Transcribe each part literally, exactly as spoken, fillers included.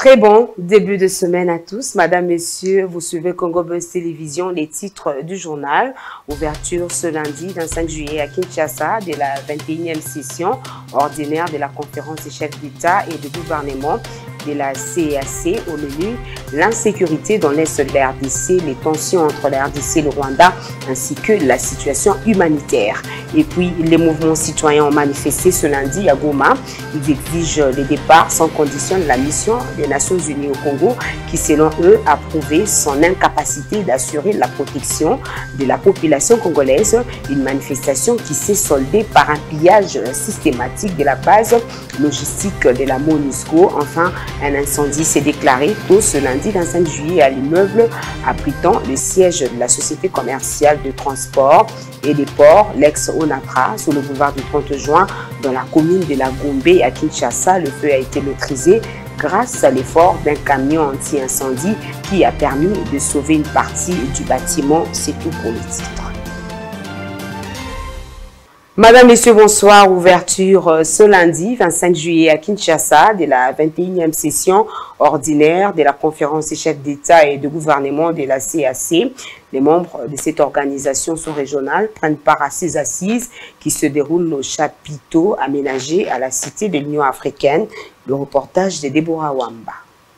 Très bon début de semaine à tous. Madame, Messieurs, vous suivez Congo Buzz Télévision, les titres du journal. Ouverture ce lundi, vingt-cinq juillet à Kinshasa, de la vingt et unième session ordinaire de la conférence des chefs d'État et de gouvernement de la C A C. Au menu, l'insécurité dans l'Est de la R D C, les tensions entre la R D C et le Rwanda, ainsi que la situation humanitaire. Et puis, les mouvements citoyens ont manifesté ce lundi à Goma. Ils exigent le départ sans condition de la mission des Nations Unies au Congo, qui, selon eux, a prouvé son incapacité d'assurer la protection de la population congolaise. Une manifestation qui s'est soldée par un pillage systématique de la base logistique de la MONUSCO. Enfin, un incendie s'est déclaré tôt ce lundi vingt-cinq juillet à l'immeuble abritant le siège de la société commerciale de transport et des ports, l'ex-ONATRA, sous le boulevard du trente juin, dans la commune de la Gombe à Kinshasa. Le feu a été maîtrisé grâce à l'effort d'un camion anti-incendie qui a permis de sauver une partie du bâtiment. C'est tout pour le titre. Madame, Messieurs, bonsoir. Ouverture ce lundi vingt-cinq juillet à Kinshasa de la vingt et unième session ordinaire de la conférence des chefs d'État et de gouvernement de la C A C. Les membres de cette organisation sous-régionale prennent part à ces assises qui se déroulent au chapiteau aménagé à la Cité de l'Union africaine. Le reportage de Deborah Wamba.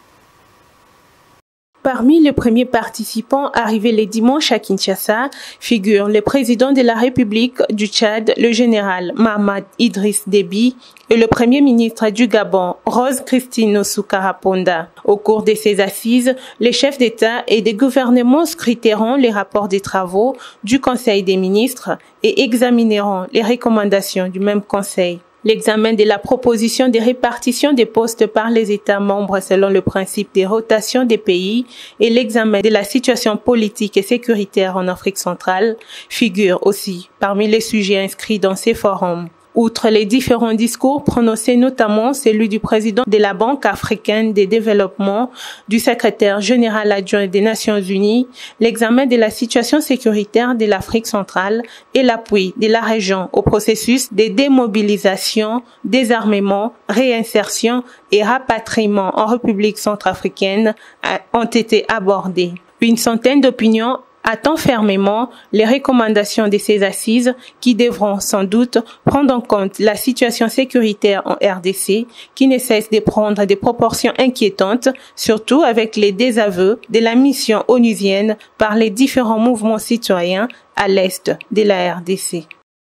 Parmi les premiers participants arrivés les dimanches à Kinshasa figurent le président de la République du Tchad, le général Mahamat Idriss Déby, et le premier ministre du Gabon, Rose Christine Osuka-Ponda. Au cours de ces assises, les chefs d'État et des gouvernements scruteront les rapports des travaux du Conseil des ministres et examineront les recommandations du même Conseil. L'examen de la proposition de répartition des postes par les États membres selon le principe des rotations des pays et l'examen de la situation politique et sécuritaire en Afrique centrale figurent aussi parmi les sujets inscrits dans ces forums. Outre les différents discours prononcés, notamment celui du président de la Banque africaine de développement, du secrétaire général adjoint des Nations Unies, l'examen de la situation sécuritaire de l'Afrique centrale et l'appui de la région au processus de démobilisation, désarmement, réinsertion et rapatriement en République centrafricaine ont été abordés. Une centaine d'opinions attend fermement les recommandations de ces assises qui devront sans doute prendre en compte la situation sécuritaire en R D C qui ne cesse de prendre des proportions inquiétantes, surtout avec les désaveux de la mission onusienne par les différents mouvements citoyens à l'est de la R D C.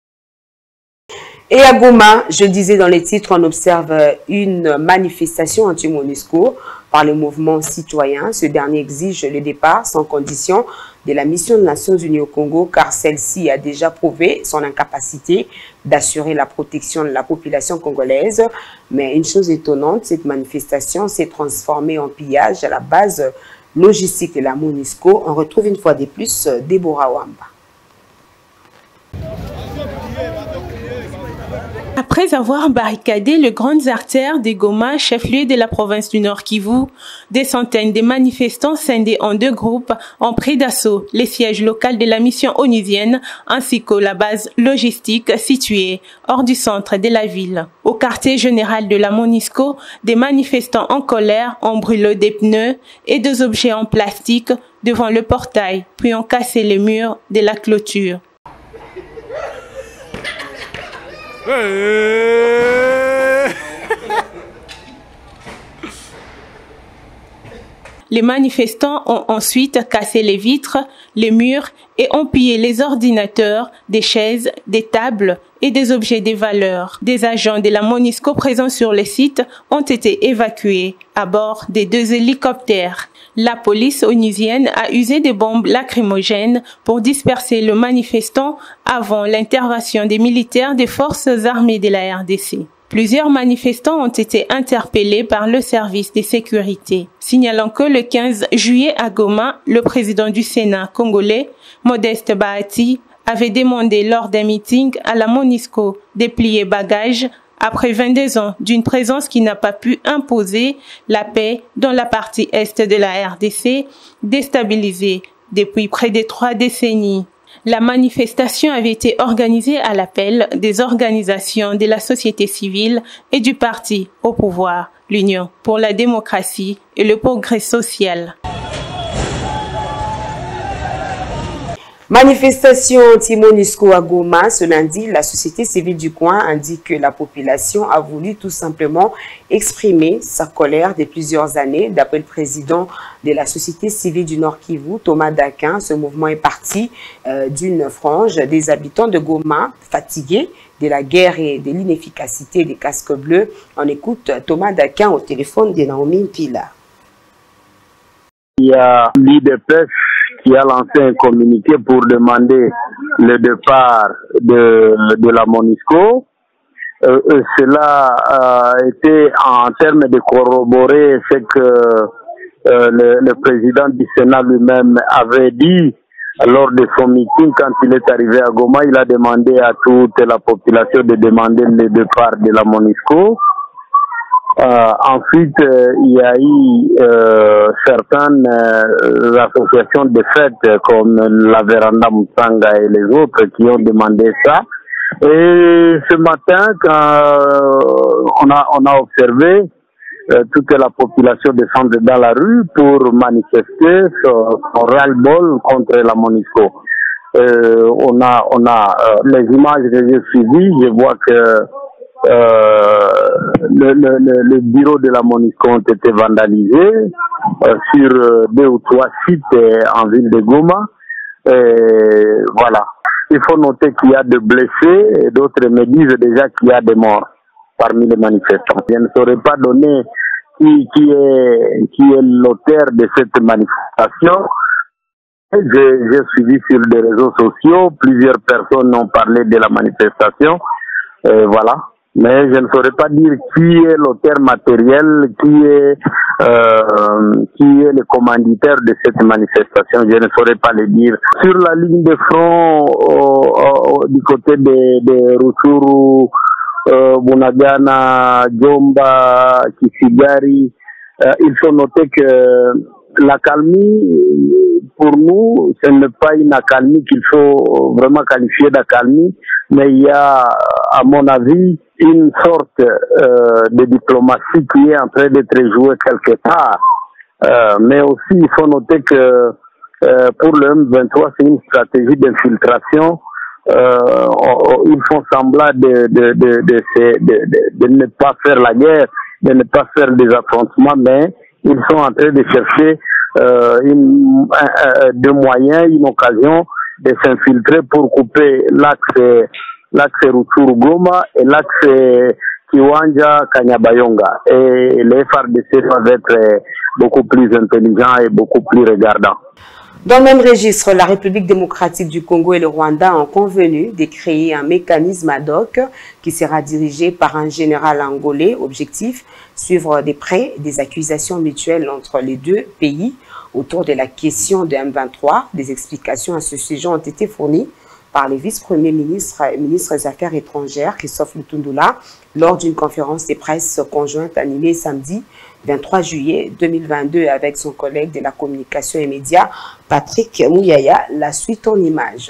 Et à Goma, je disais dans les titres, on observe une manifestation anti-MONUSCO par le mouvement citoyen. Ce dernier exige le départ sans condition de la mission des Nations Unies au Congo, car celle-ci a déjà prouvé son incapacité d'assurer la protection de la population congolaise. Mais une chose étonnante, cette manifestation s'est transformée en pillage à la base logistique de la MONUSCO. On retrouve une fois de plus Deborah Wamba. Après avoir barricadé les grandes artères de Goma, chef-lieu de la province du Nord Kivu, des centaines de manifestants scindés en deux groupes ont pris d'assaut les sièges locaux de la mission onusienne ainsi que la base logistique située hors du centre de la ville. Au quartier général de la MONUSCO, des manifestants en colère ont brûlé des pneus et des objets en plastique devant le portail, puis ont cassé les murs de la clôture. Les manifestants ont ensuite cassé les vitres, les murs et ont pillé les ordinateurs, des chaises, des tables et des objets de valeur. Des agents de la MONUSCO présents sur le site ont été évacués à bord des deux hélicoptères. La police onusienne a usé des bombes lacrymogènes pour disperser le manifestant avant l'intervention des militaires des forces armées de la R D C. Plusieurs manifestants ont été interpellés par le service de sécurité, signalant que le quinze juillet à Goma, le président du Sénat congolais, Modeste Bahati, avait demandé lors d'un meeting à la MONUSCO de plier bagages après vingt-deux ans d'une présence qui n'a pas pu imposer la paix dans la partie est de la R D C, déstabilisée depuis près de trois décennies. La manifestation avait été organisée à l'appel des organisations de la société civile et du parti au pouvoir, l'Union pour la démocratie et le progrès social. Manifestation anti-MONUSCO à Goma. Ce lundi, la société civile du coin indique que la population a voulu tout simplement exprimer sa colère depuis plusieurs années. D'après le président de la société civile du Nord Kivu, Thomas Daquin, ce mouvement est parti euh, d'une frange des habitants de Goma, fatigués de la guerre et de l'inefficacité des casques bleus. On écoute Thomas Daquin au téléphone de Naomi Pila. Il y a l'I D P E F qui a lancé un communiqué pour demander le départ de, de la MONUSCO. Euh, cela a été en termes de corroborer ce que euh, le, le président du Sénat lui-même avait dit lors de son meeting quand il est arrivé à Goma. Il a demandé à toute la population de demander le départ de la MONUSCO. Euh, ensuite, euh, il y a eu euh, certaines euh, associations de fêtes comme la Véranda Moussanga et les autres qui ont demandé ça. Et ce matin, quand euh, on a on a observé euh, toute la population descendre dans la rue pour manifester son, son ras-le-bol contre la MONUSCO. Euh, on a on a euh, les images que j'ai suivies, je vois que Euh, le, le, le bureau de la MONUSCO ont été vandalisés euh, sur euh, deux ou trois sites euh, en ville de Goma. Et voilà. Il faut noter qu'il y a des blessés et d'autres me disent déjà qu'il y a des morts parmi les manifestants. Je ne saurais pas donner qui, qui est, qui est l'auteur de cette manifestation. J'ai suivi sur les réseaux sociaux, plusieurs personnes ont parlé de la manifestation. Et voilà. Mais je ne saurais pas dire qui est l'auteur matériel, qui est euh, qui est le commanditaire de cette manifestation. Je ne saurais pas le dire. Sur la ligne de front, au, au, du côté de, de Rutshuru, euh, Bunagana, Djomba, Kisigari, euh, il faut noter que la calmie, pour nous, ce n'est pas une accalmie qu'il faut vraiment qualifier d'accalmie, mais il y a, à mon avis, une sorte euh, de diplomatie qui est en train d'être jouée quelque part. Euh, mais aussi, il faut noter que euh, pour le M vingt-trois, c'est une stratégie d'infiltration. Euh, ils font semblant de, de, de, de, de, de, de ne pas faire la guerre, de ne pas faire des affrontements, mais ils sont en train de chercher euh, une, un, un, des moyens, une occasion de s'infiltrer pour couper l'axe l'axe Rutshuru-Goma et l'axe Kiwanja-Kanyabayonga. Et les F R D C doivent être beaucoup plus intelligents et beaucoup plus regardants. Dans le même registre, la République démocratique du Congo et le Rwanda ont convenu de créer un mécanisme ad hoc qui sera dirigé par un général angolais. Objectif, suivre de près des accusations mutuelles entre les deux pays autour de la question de M vingt-trois. Des explications à ce sujet ont été fournies par les vice-premiers ministres et ministres des Affaires étrangères, Christophe Lutundula, lors d'une conférence de presse conjointe animée samedi vingt-trois juillet deux mille vingt-deux avec son collègue de la communication et médias, Patrick Mouyaya. La suite en images.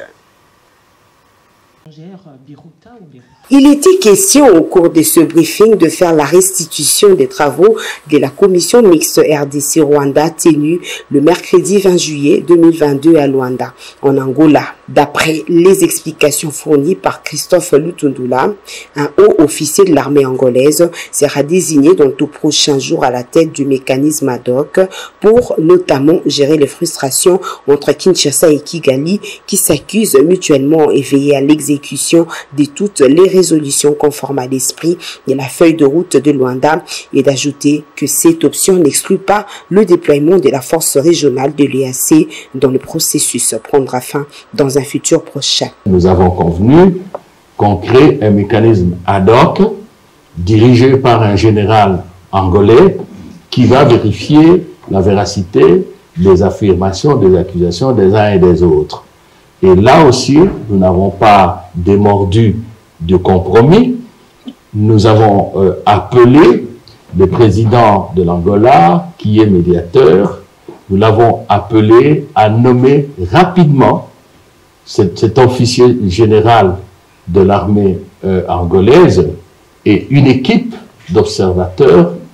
Il était question au cours de ce briefing de faire la restitution des travaux de la commission mixte R D C-Rwanda tenue le mercredi vingt juillet deux mille vingt-deux à Luanda, en Angola. D'après les explications fournies par Christophe Lutundula, un haut officier de l'armée angolaise sera désigné dans tout prochain jour à la tête du mécanisme ad hoc pour notamment gérer les frustrations entre Kinshasa et Kigali qui s'accusent mutuellement et veiller à l'exécution de toutes les résolutions conformes à l'esprit de la feuille de route de Luanda, et d'ajouter que cette option n'exclut pas le déploiement de la force régionale de l'E A C dont le processus prendra fin dans un futur prochain. Nous avons convenu qu'on crée un mécanisme ad hoc dirigé par un général angolais qui va vérifier la véracité des affirmations, des accusations des uns et des autres. Et là aussi, nous n'avons pas démordu de compromis. Nous avons euh, appelé le président de l'Angola, qui est médiateur, nous l'avons appelé à nommer rapidement cet, cet officier général de l'armée euh, angolaise et une équipe d'observateurs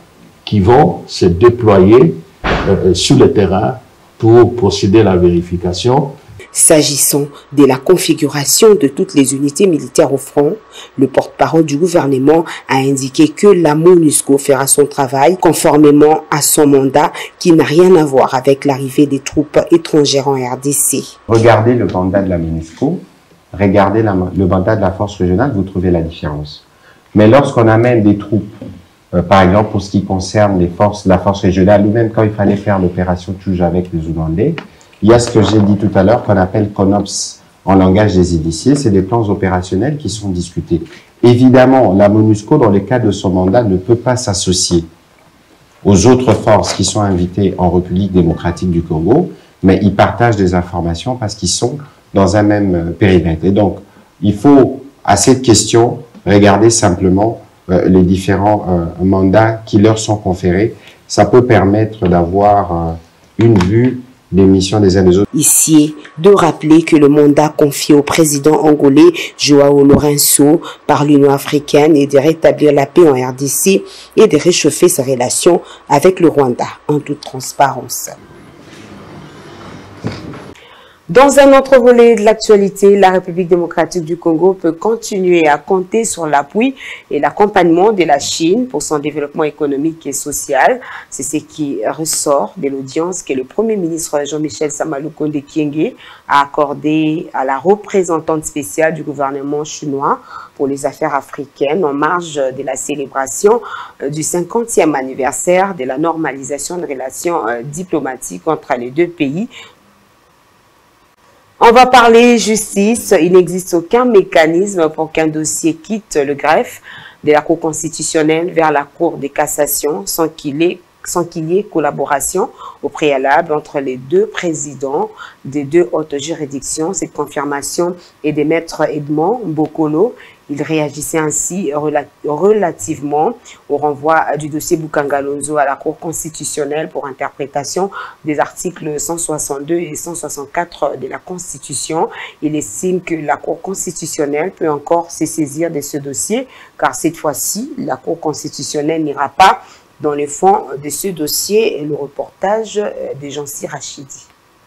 qui vont se déployer euh, sur le terrain pour procéder à la vérification. S'agissant de la configuration de toutes les unités militaires au front, le porte-parole du gouvernement a indiqué que la MONUSCO fera son travail conformément à son mandat qui n'a rien à voir avec l'arrivée des troupes étrangères en R D C. Regardez le mandat de la MONUSCO, regardez la, le mandat de la force régionale, vous trouvez la différence. Mais lorsqu'on amène des troupes, euh, par exemple pour ce qui concerne les forces, la force régionale, ou même quand il fallait faire l'opération Tchouj avec les Ougandais, il y a ce que j'ai dit tout à l'heure qu'on appelle CONOPS en langage des initiés, c'est des plans opérationnels qui sont discutés. Évidemment, la MONUSCO, dans le cadre de son mandat, ne peut pas s'associer aux autres forces qui sont invitées en République démocratique du Congo, mais ils partagent des informations parce qu'ils sont dans un même périmètre. Et donc, il faut, à cette question, regarder simplement euh, les différents euh, mandats qui leur sont conférés. Ça peut permettre d'avoir euh, une vue des missions des uns des autres. Ici, de rappeler que le mandat confié au président angolais Joao Lourenço par l'Union africaine est de rétablir la paix en R D C et de réchauffer ses relations avec le Rwanda en toute transparence. Dans un autre volet de l'actualité, la République démocratique du Congo peut continuer à compter sur l'appui et l'accompagnement de la Chine pour son développement économique et social. C'est ce qui ressort de l'audience que le Premier ministre Jean-Michel Samalukonde Kyenge a accordée à la représentante spéciale du gouvernement chinois pour les affaires africaines en marge de la célébration du cinquantième anniversaire de la normalisation de relations diplomatiques entre les deux pays. On va parler justice. Il n'existe aucun mécanisme pour qu'un dossier quitte le greffe de la Cour constitutionnelle vers la Cour de cassation sans qu'il ait sans qu'il y ait collaboration au préalable entre les deux présidents des deux hautes juridictions. Cette confirmation est de maître Edmond Bokolo. Il réagissait ainsi relativement au renvoi du dossier Bukangalonzo à la Cour constitutionnelle pour interprétation des articles cent soixante-deux et cent soixante-quatre de la Constitution. Il estime que la Cour constitutionnelle peut encore se saisir de ce dossier, car cette fois-ci, la Cour constitutionnelle n'ira pas dans le fond de ce dossier. Et le reportage de Jean-Cy Rachidi.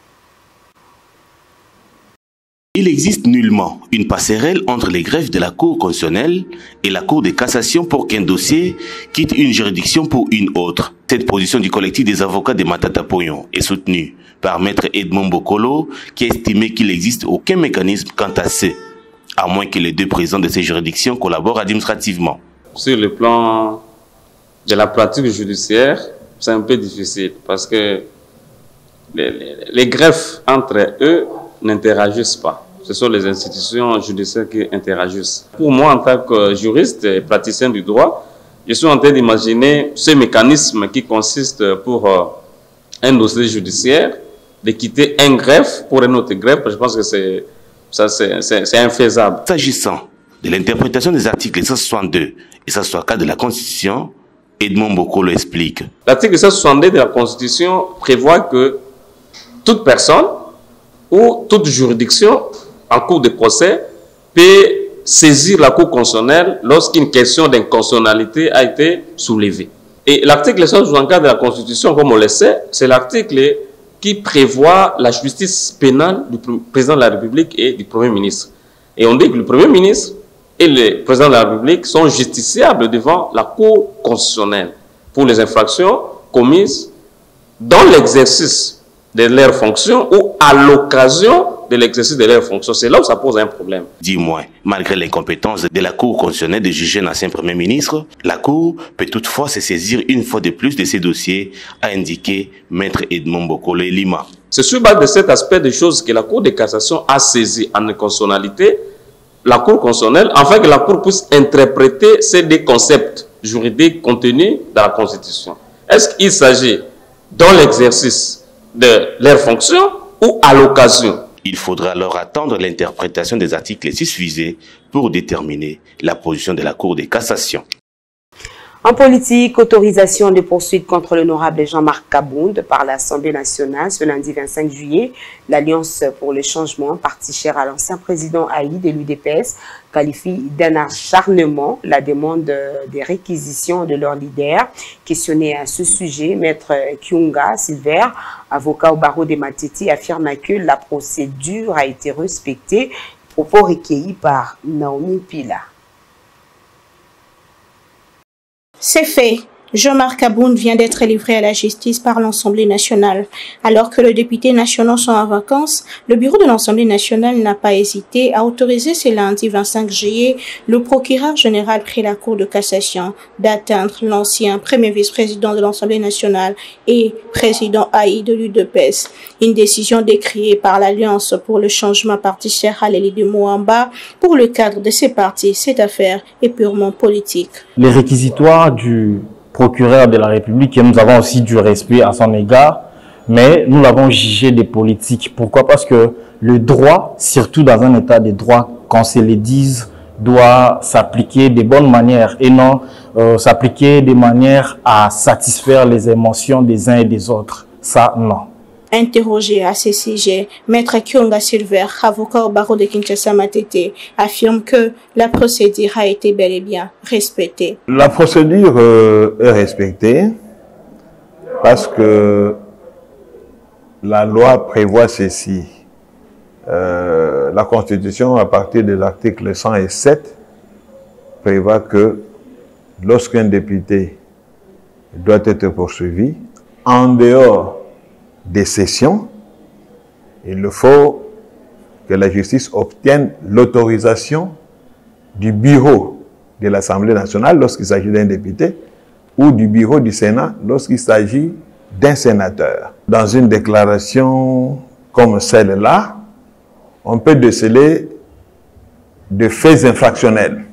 Il n'existe nullement une passerelle entre les greffes de la Cour constitutionnelle et la Cour de cassation pour qu'un dossier quitte une juridiction pour une autre. Cette position du collectif des avocats de Matata Poyon est soutenue par maître Edmond Bokolo, qui a estimé qu'il n'existe aucun mécanisme quant à ce, à moins que les deux présidents de ces juridictions collaborent administrativement. Sur le plan de la pratique judiciaire, c'est un peu difficile parce que les, les, les greffes entre eux n'interagissent pas. Ce sont les institutions judiciaires qui interagissent. Pour moi, en tant que juriste et praticien du droit, je suis en train d'imaginer ce mécanisme qui consiste pour euh, un dossier judiciaire de quitter un greffe pour un autre greffe. Je pense que c'est ça, c'est infaisable. S'agissant de l'interprétation des articles cent soixante-deux et cent soixante-quatre de la Constitution, Edmond Bokolo explique. L'article cent soixante-deux de la Constitution prévoit que toute personne ou toute juridiction en cours de procès peut saisir la Cour constitutionnelle lorsqu'une question d'inconstitutionnalité a été soulevée. Et l'article cent soixante-quatre de la Constitution, comme on le sait, c'est l'article qui prévoit la justice pénale du président de la République et du Premier ministre. Et on dit que le Premier ministre et le président de la République sont justiciables devant la Cour constitutionnelle pour les infractions commises dans l'exercice de leurs fonctions ou à l'occasion de l'exercice de leurs fonctions. C'est là où ça pose un problème. Dis-moi, malgré l'incompétence de la Cour constitutionnelle de juger un ancien Premier ministre, la Cour peut toutefois se saisir une fois de plus de ces dossiers, a indiqué maître Edmond Bokolo et Lima. C'est sur base de cet aspect des choses que la Cour de cassation a saisi en inconstitutionnalité la Cour constitutionnelle, afin que la Cour puisse interpréter ces deux concepts juridiques contenus dans la Constitution. Est-ce qu'il s'agit dans l'exercice de leurs fonctions ou à l'occasion? Il faudra alors attendre l'interprétation des articles six visés pour déterminer la position de la Cour de cassation. En politique, autorisation de poursuite contre l'honorable Jean-Marc Kabound par l'Assemblée nationale ce lundi vingt-cinq juillet. L'Alliance pour le changement, parti cher à l'ancien président Haï de l'U D P S, qualifie d'un acharnement la demande des réquisitions de leur leader. Questionné à ce sujet, Maître Kyunga Silver, avocat au barreau des Matiti, affirme que la procédure a été respectée. Propos recueillis par Naomi Pila. C'est fait. Jean-Marc Kabound vient d'être livré à la justice par l'Assemblée nationale. Alors que les députés nationaux sont en vacances, le bureau de l'Assemblée nationale n'a pas hésité à autoriser ce lundi vingt-cinq juillet le procureur général près la Cour de cassation d'atteindre l'ancien premier vice-président de l'Assemblée nationale et président Haï de l'U D P S. Une décision décriée par l'Alliance pour le changement parti cher à l'élite de Mouamba. Pour le cadre de ces partis, cette affaire est purement politique. Les réquisitoires du procureur de la République, et nous avons aussi du respect à son égard, mais nous l'avons jugé des politiques. Pourquoi? Parce que le droit, surtout dans un état de droit, quand se le dise, doit s'appliquer de bonnes manières et non euh, s'appliquer de manière à satisfaire les émotions des uns et des autres. Ça, non. Interrogé à ce sujet, Maître Kyunga Silver, avocat au barreau de Kinshasa Matete, affirme que la procédure a été bel et bien respectée. La procédure euh, est respectée parce que la loi prévoit ceci. Euh, la Constitution, à partir de l'article cent sept, prévoit que lorsqu'un député doit être poursuivi, en dehors des sessions, il faut que la justice obtienne l'autorisation du bureau de l'Assemblée nationale lorsqu'il s'agit d'un député ou du bureau du Sénat lorsqu'il s'agit d'un sénateur. Dans une déclaration comme celle-là, on peut déceler de faits infractionnels.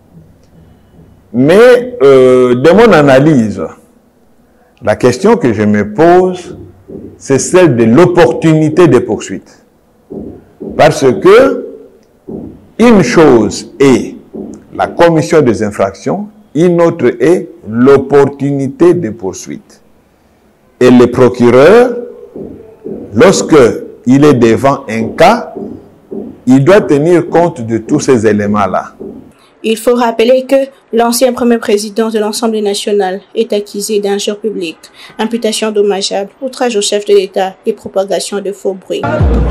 Mais euh, de mon analyse, la question que je me pose, c'est celle de l'opportunité des poursuites. Parce que une chose est la commission des infractions, une autre est l'opportunité des poursuites. Et le procureur, lorsque il est devant un cas, il doit tenir compte de tous ces éléments-là. Il faut rappeler que l'ancien premier président de l'Assemblée nationale est accusé d'injure publique, imputation dommageable, outrage au chef de l'État et propagation de faux bruits.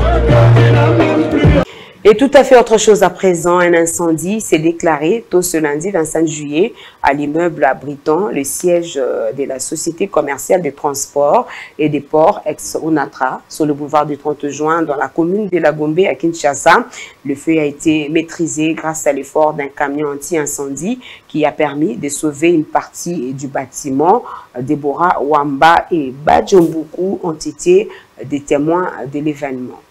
Et tout à fait autre chose à présent, un incendie s'est déclaré tôt ce lundi vingt-cinq juillet à l'immeuble abritant le siège de la Société commerciale des transports et des ports ex-Onatra sur le boulevard du trente juin dans la commune de la Gombe à Kinshasa. Le feu a été maîtrisé grâce à l'effort d'un camion anti-incendie qui a permis de sauver une partie du bâtiment. Deborah Wamba et Badjombuku ont été des témoins de l'événement.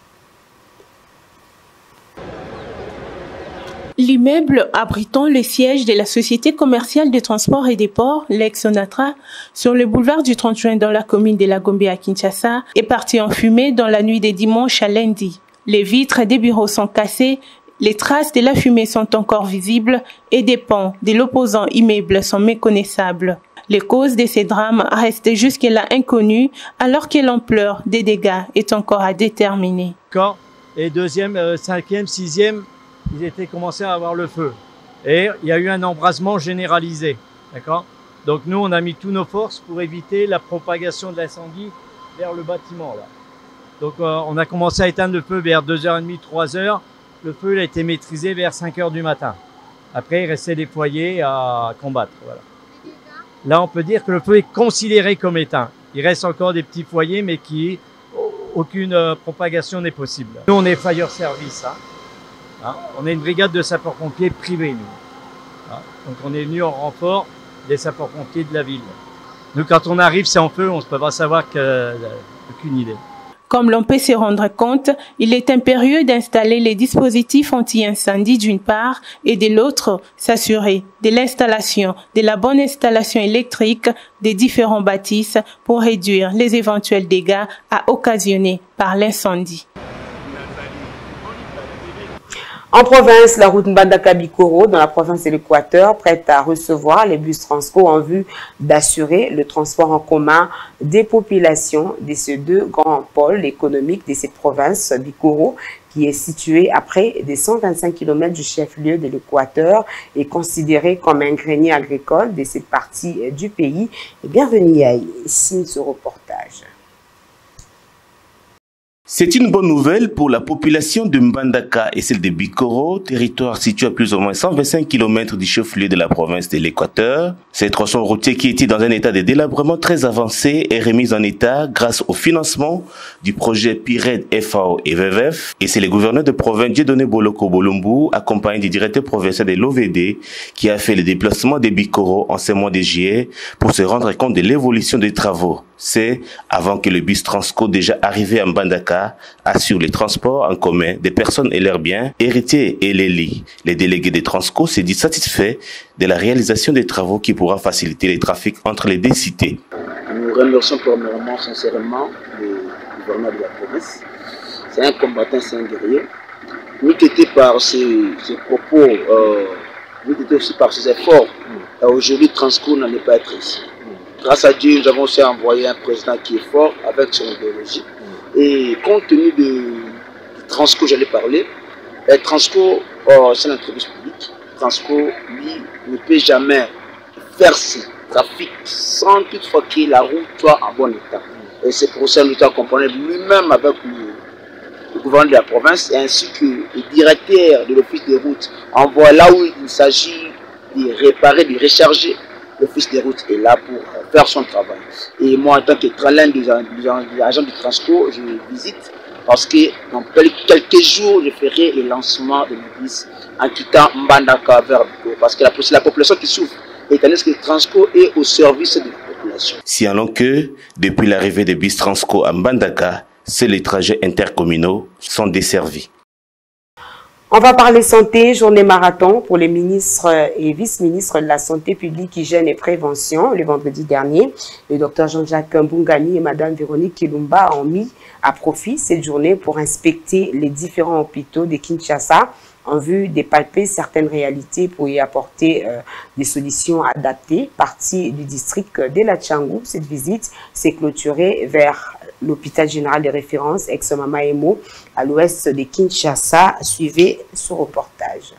L'immeuble abritant le siège de la Société commerciale des transports et des ports, l'ex-Onatra, sur le boulevard du trente juin dans la commune de la Gombe à Kinshasa, est parti en fumée dans la nuit des dimanches à lundi. Les vitres des bureaux sont cassées, les traces de la fumée sont encore visibles et des pans de l'opposant immeuble sont méconnaissables. Les causes de ces drames restent jusque-là inconnues alors que l'ampleur des dégâts est encore à déterminer. Quand et deuxième, euh, cinquième, sixième, ils étaient commencés à avoir le feu. Et il y a eu un embrasement généralisé. D'accord? Donc nous, on a mis toutes nos forces pour éviter la propagation de l'incendie vers le bâtiment. Là. Donc euh, on a commencé à éteindre le feu vers deux heures trente, trois heures. Le feu il a été maîtrisé vers cinq heures du matin. Après, il restait des foyers à combattre. Voilà. Là, on peut dire que le feu est considéré comme éteint. Il reste encore des petits foyers, mais qui aucune euh, propagation n'est possible. Nous, on est fire service. Hein. Hein, on est une brigade de sapeurs-pompiers privés, nous. Hein, donc on est venu en renfort des sapeurs-pompiers de la ville. Nous, quand on arrive, c'est en feu, on ne peut pas savoir que, euh, aucune idée. Comme l'on peut se rendre compte, il est impérieux d'installer les dispositifs anti-incendie d'une part et de l'autre, s'assurer de l'installation, de la bonne installation électrique des différents bâtisses pour réduire les éventuels dégâts à occasionner par l'incendie. En province, la route Mbandaka-Bikoro, dans la province de l'Équateur, prête à recevoir les bus Transco en vue d'assurer le transport en commun des populations de ces deux grands pôles économiques de cette province, Bikoro, qui est située à près de cent vingt-cinq kilomètres du chef-lieu de l'Équateur et considéré comme un grenier agricole de cette partie du pays. Et bienvenue à ici ce reportage. C'est une bonne nouvelle pour la population de Mbandaka et celle de Bikoro, territoire situé à plus ou moins cent vingt-cinq kilomètres du chef-lieu de la province de l'Équateur. Ces tronçons routiers qui étaient dans un état de délabrement très avancé est remis en état grâce au financement du projet PIRED F A O et V V F. Et c'est le gouverneur de province Dieudonné Boloko Bolumbu, accompagné du directeur provincial de l'O V D, qui a fait le déplacement de Bikoro en ce mois de juillet pour se rendre compte de l'évolution des travaux. C'est avant que le bus Transco déjà arrivé à Mbandaka assure les transports en commun des personnes et leurs biens, héritiers et les lits. Les délégués de Transco se disent satisfaits de la réalisation des travaux qui pourra faciliter les trafics entre les deux cités. Nous remercions premièrement sincèrement le gouverneur de la province. C'est un combattant, c'est un guerrier. Nous été par ses, ses propos, euh, nous été aussi par ses efforts. Euh, Aujourd'hui, Transco n'allait pas être ici. Grâce à Dieu, nous avons aussi envoyé un président qui est fort avec son idéologie. Et compte tenu de, de Transco, j'allais parler, et Transco, oh, c'est l'entreprise publique. Transco, lui, ne peut jamais faire ce trafic sans toutefois que la route soit en bon état. Et c'est pour ça que nous avons accompagné lui-même avec le, le gouverneur de la province, ainsi que le directeur de l'office des routes. Envoie là où il s'agit de réparer, de recharger. L'office des routes est là pour faire son travail. Et moi, en tant que l'un des, des agents du Transco, je visite parce que dans quelques jours, je ferai le lancement de l'église en quittant Mbandaka vers Bikoro. Parce que c'est la population qui souffre, étant donné que le Transco est au service de la population. Si allons que, depuis l'arrivée des bus Transco à Mbandaka, seuls les trajets intercommunaux sont desservis. On va parler santé, journée marathon pour les ministres et vice-ministres de la santé publique, hygiène et prévention. Le vendredi dernier, le docteur Jean-Jacques Mbungani et madame Véronique Kilumba ont mis à profit cette journée pour inspecter les différents hôpitaux de Kinshasa en vue de palper certaines réalités pour y apporter euh, des solutions adaptées. Partie du district de la Tchangou, cette visite s'est clôturée vers l'hôpital général de référence Ex-Mama Emo à l'ouest de Kinshasa. Suivez ce reportage.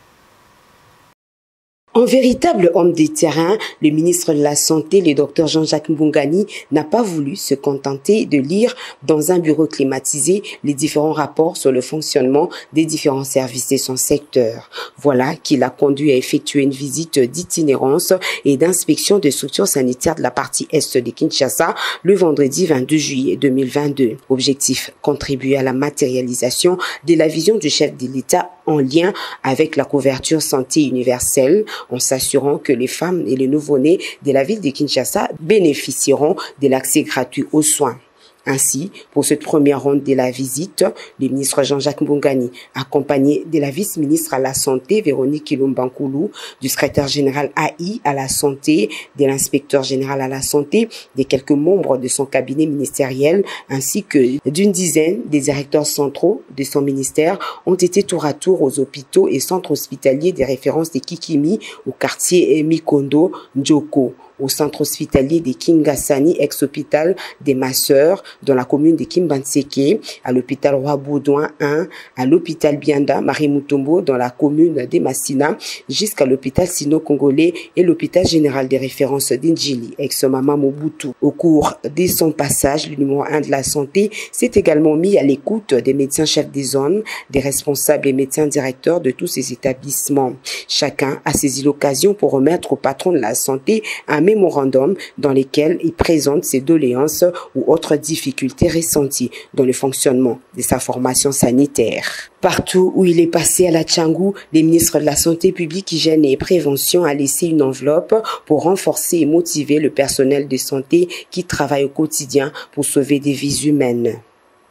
En véritable homme des terrains, le ministre de la Santé, le docteur Jean-Jacques Mbungani, n'a pas voulu se contenter de lire dans un bureau climatisé les différents rapports sur le fonctionnement des différents services de son secteur. Voilà qui l'a conduit à effectuer une visite d'itinérance et d'inspection des structures sanitaires de la partie est de Kinshasa le vendredi vingt-deux juillet deux mille vingt-deux. Objectif, contribuer à la matérialisation de la vision du chef de l'État en lien avec la couverture santé universelle, en s'assurant que les femmes et les nouveau-nés de la ville de Kinshasa bénéficieront de l'accès gratuit aux soins. Ainsi, pour cette première ronde de la visite, le ministre Jean-Jacques Mbungani, accompagné de la vice-ministre à la Santé, Véronique Kilumbankoulou, du secrétaire général A I à la Santé, de l'inspecteur général à la Santé, de quelques membres de son cabinet ministériel, ainsi que d'une dizaine des directeurs centraux de son ministère, ont été tour à tour aux hôpitaux et centres hospitaliers des références de Kikimi, au quartier Mikondo, Ndjoko, au centre hospitalier de Kingasani, ex-hôpital des Masseurs, dans la commune de Kimbanseke, à l'hôpital Roi Baudouin un, à l'hôpital Bianda, Marie Mutombo, dans la commune de Massina, jusqu'à l'hôpital Sino-Congolais et l'hôpital général des références d'Indjili, ex-Mama Mobutu. Au cours de son passage, le numéro un de la santé s'est également mis à l'écoute des médecins chefs des zones, des responsables et médecins directeurs de tous ces établissements. Chacun a saisi l'occasion pour remettre au patron de la santé un mémorandum dans lequel il présente ses doléances ou autres difficultés ressenties dans le fonctionnement de sa formation sanitaire. Partout où il est passé à la Tchangou, les ministres de la Santé publique, hygiène et prévention a laissé une enveloppe pour renforcer et motiver le personnel de santé qui travaille au quotidien pour sauver des vies humaines.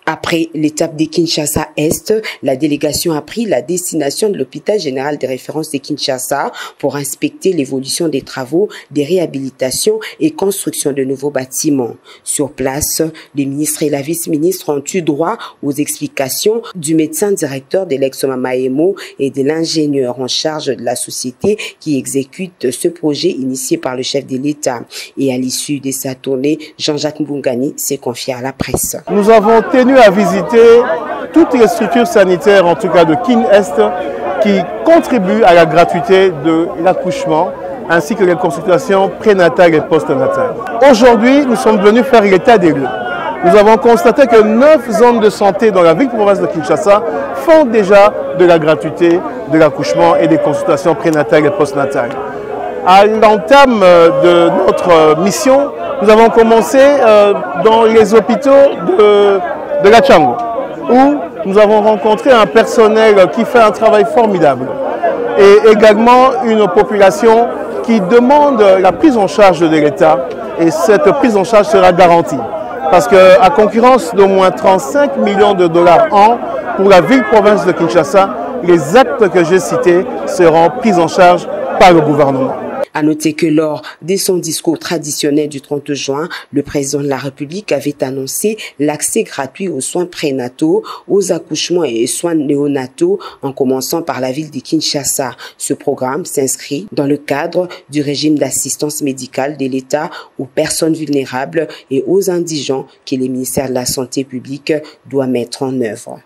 Après l'étape de Kinshasa-Est, la délégation a pris la destination de l'hôpital général de référence de Kinshasa pour inspecter l'évolution des travaux, des réhabilitations et construction de nouveaux bâtiments. Sur place, les ministres et la vice-ministre ont eu droit aux explications du médecin directeur de l'ex-Mamaemo et de l'ingénieur en charge de la société qui exécute ce projet initié par le chef de l'État. Et à l'issue de sa tournée, Jean-Jacques Mbungani s'est confié à la presse. Nous avons tenu à visiter toutes les structures sanitaires, en tout cas de Kin-Est, qui contribuent à la gratuité de l'accouchement, ainsi que les consultations prénatales et postnatales. Aujourd'hui, nous sommes venus faire l'état des lieux. Nous avons constaté que neuf zones de santé dans la ville-province de Kinshasa font déjà de la gratuité de l'accouchement et des consultations prénatales et postnatales. À l'entame de notre mission, nous avons commencé dans les hôpitaux de de la Tchango, où nous avons rencontré un personnel qui fait un travail formidable et également une population qui demande la prise en charge de l'État, et cette prise en charge sera garantie parce qu'à concurrence d'au moins trente-cinq millions de dollars an pour la ville-province de Kinshasa, les actes que j'ai cités seront pris en charge par le gouvernement. À noter que lors de son discours traditionnel du trente juin, le président de la République avait annoncé l'accès gratuit aux soins prénataux, aux accouchements et soins néonataux, en commençant par la ville de Kinshasa. Ce programme s'inscrit dans le cadre du régime d'assistance médicale de l'État aux personnes vulnérables et aux indigents que le ministère de la Santé publique doit mettre en œuvre.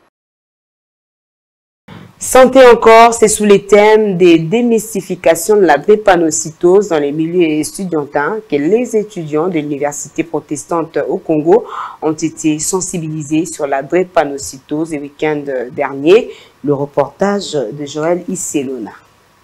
Santé encore, c'est sous les thèmes des démystifications de la drépanocytose dans les milieux étudiantins que les étudiants de l'université protestante au Congo ont été sensibilisés sur la drépanocytose le week-end dernier. Le reportage de Joël Isselona.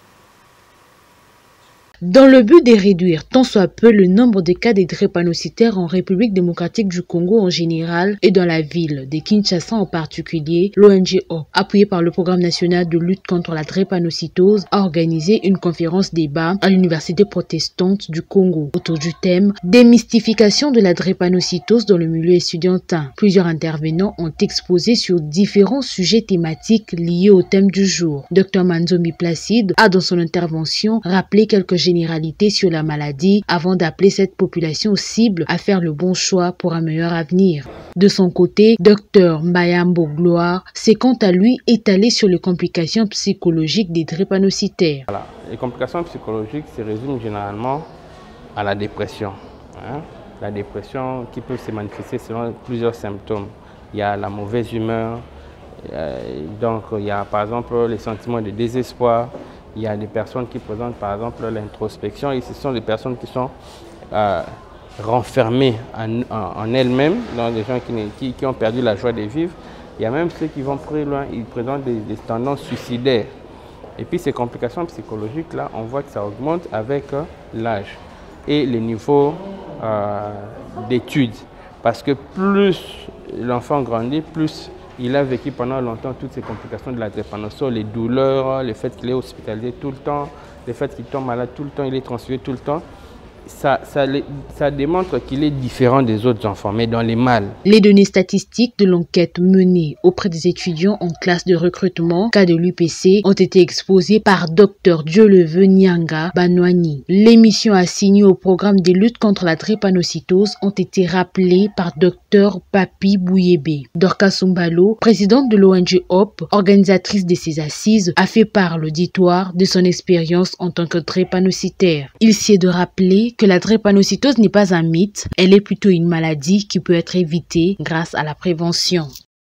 Dans le but de réduire tant soit peu le nombre de cas de drépanocytaires en République démocratique du Congo en général et dans la ville de Kinshasa en particulier, l'O N G O, appuyé par le Programme national de lutte contre la drépanocytose, a organisé une conférence débat à l'université protestante du Congo autour du thème « Démystification de la drépanocytose dans le milieu étudiantin ». Plusieurs intervenants ont exposé sur différents sujets thématiques liés au thème du jour. Docteur Manzomi Placide a dans son intervention rappelé quelques généralité sur la maladie avant d'appeler cette population cible à faire le bon choix pour un meilleur avenir. De son côté, Docteur Mbayambo Gloire s'est quant à lui étalé sur les complications psychologiques des drépanocytaires. Voilà. Les complications psychologiques se résument généralement à la dépression. Hein? La dépression qui peut se manifester selon plusieurs symptômes. Il y a la mauvaise humeur, euh, donc il y a par exemple les sentiments de désespoir. Il y a des personnes qui présentent par exemple l'introspection et ce sont des personnes qui sont euh, renfermées en, en, en elles-mêmes, donc des gens qui, qui, qui ont perdu la joie de vivre. Il y a même ceux qui vont très loin, ils présentent des, des tendances suicidaires. Et puis ces complications psychologiques là, on voit que ça augmente avec euh, l'âge et les niveaux euh, d'études. Parce que plus l'enfant grandit, plus il a vécu pendant longtemps toutes ces complications de la drépanocytose, les douleurs, le fait qu'il est hospitalisé tout le temps, le fait qu'il tombe malade tout le temps, il est transféré tout le temps. Ça, ça, ça démontre qu'il est différent des autres enfants, mais dans les mâles. Les données statistiques de l'enquête menée auprès des étudiants en classe de recrutement, cas de l'U P C, ont été exposées par Docteur Dieu-le-veut Nyanga Banwani. Les missions assignées au programme de lutte contre la drépanocytose ont été rappelées par Docteur Papi Bouyebe. Dorcas Sumbalo, présidente de l'O N G O P, organisatrice de ces assises, a fait part l'auditoire de son expérience en tant que drépanocytaire. Il sied de rappeler que la drépanocytose n'est pas un mythe, elle est plutôt une maladie qui peut être évitée grâce à la prévention.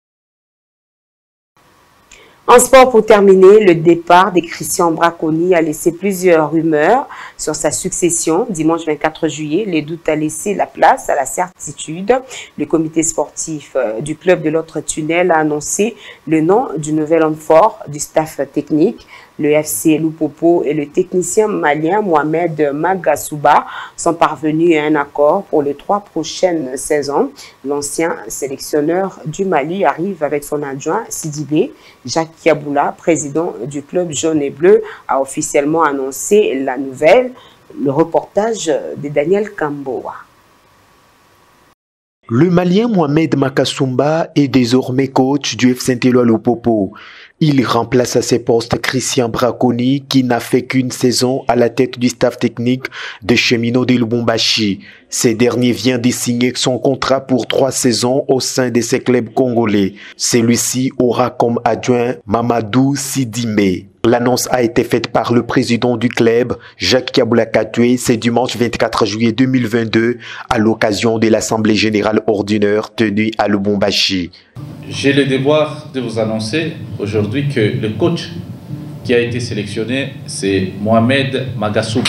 En sport, pour terminer, le départ de Christian Braconi a laissé plusieurs rumeurs sur sa succession. Dimanche vingt-quatre juillet, les doutes a laissé la place à la certitude. Le comité sportif du club de l'autre tunnel a annoncé le nom du nouvel homme fort du staff technique. Le F C Lupopo et le technicien malien Mohamed Magasouba sont parvenus à un accord pour les trois prochaines saisons. L'ancien sélectionneur du Mali arrive avec son adjoint Sidibé. Jacques Kiaboula, président du club jaune et bleu, a officiellement annoncé la nouvelle. Le reportage de Daniel Kamboa. Le Malien Mohamed Makasumba est désormais coach du F Saint-Éloi Lupopo. Il remplace à ses postes Christian Braconi qui n'a fait qu'une saison à la tête du staff technique des Cheminots de Lubumbashi. Ce dernier vient de signer son contrat pour trois saisons au sein de ses clubs congolais. Celui-ci aura comme adjoint Mamadou Sidimé. L'annonce a été faite par le président du club, Jacques Kaboula-Katoué, ce dimanche vingt-quatre juillet deux mille vingt-deux, à l'occasion de l'Assemblée générale ordinaire tenue à Lubumbashi. J'ai le devoir de vous annoncer aujourd'hui que le coach qui a été sélectionné, c'est Mohamed Makasumba.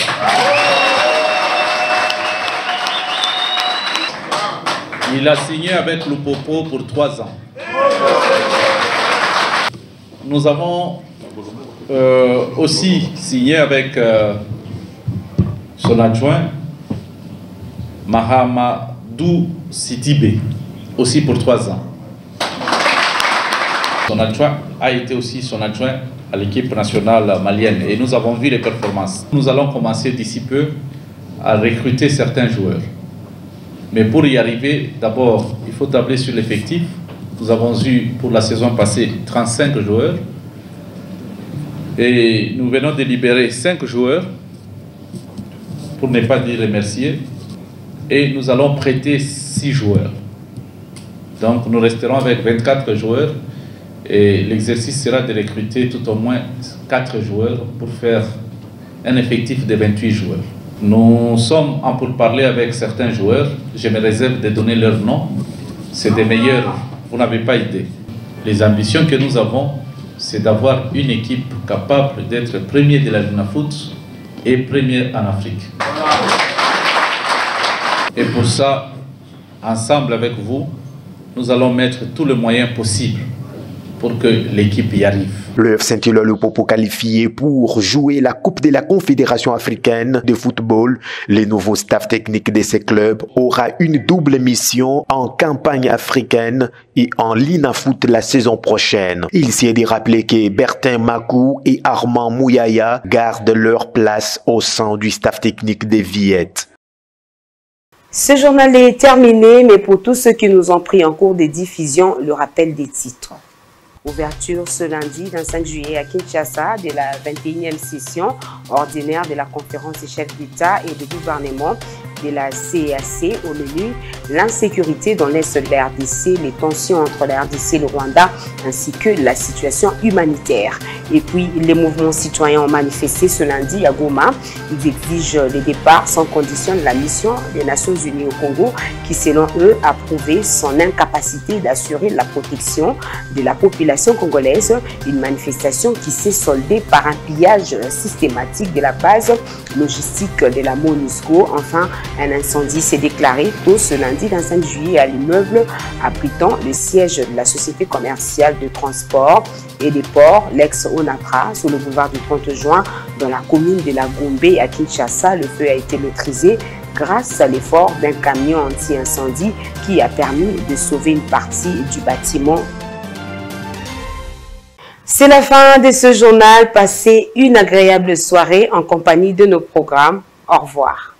Il a signé avec Lupopo pour trois ans. Nous avons Euh, aussi signé avec euh, son adjoint Mahamadou Sidibé, aussi pour trois ans. Son adjoint a été aussi son adjoint à l'équipe nationale malienne et nous avons vu les performances. Nous allons commencer d'ici peu à recruter certains joueurs. Mais pour y arriver, d'abord, il faut tabler sur l'effectif. Nous avons eu pour la saison passée trente-cinq joueurs. Et nous venons de libérer cinq joueurs, pour ne pas dire remercier, et nous allons prêter six joueurs. Donc nous resterons avec vingt-quatre joueurs, et l'exercice sera de recruter tout au moins quatre joueurs pour faire un effectif de vingt-huit joueurs. Nous sommes en pourparlers avec certains joueurs, je me réserve de donner leur nom, c'est des meilleurs, vous n'avez pas idée. Les ambitions que nous avons, c'est d'avoir une équipe capable d'être premier de la Lunafoot et premier en Afrique. Et pour ça, ensemble avec vous, nous allons mettre tous les moyens possibles pour que l'équipe y arrive. Le F Saint-Éloi Lupopo qualifié pour jouer la Coupe de la Confédération africaine de football. Le nouveau staff technique de ces clubs aura une double mission en campagne africaine et en Linafoot la saison prochaine. Il s'y est dit rappeler que Bertin Makou et Armand Mouyaya gardent leur place au sein du staff technique des Viettes. Ce journal est terminé, mais pour tous ceux qui nous ont pris en cours de diffusion, le rappel des titres. Ouverture ce lundi, vingt-cinq juillet, à Kinshasa, de la vingt et unième session ordinaire de la conférence des chefs d'État et de gouvernement de la C E A C au menu l'insécurité dans l'Est de la R D C, les tensions entre la R D C et le Rwanda, ainsi que la situation humanitaire. Et puis, les mouvements citoyens ont manifesté ce lundi à Goma. Ils exigent le départ sans condition de la mission des Nations Unies au Congo, qui, selon eux, a prouvé son incapacité d'assurer la protection de la population congolaise. Une manifestation qui s'est soldée par un pillage systématique de la base logistique de la MONUSCO. Enfin, un incendie s'est déclaré tôt ce lundi vingt-cinq juillet à l'immeuble abritant le siège de la société commerciale de transport et des ports, l'ex-Onatra, sous le boulevard du trente juin, dans la commune de la Gombe à Kinshasa. Le feu a été maîtrisé grâce à l'effort d'un camion anti-incendie qui a permis de sauver une partie du bâtiment. C'est la fin de ce journal. Passez une agréable soirée en compagnie de nos programmes. Au revoir.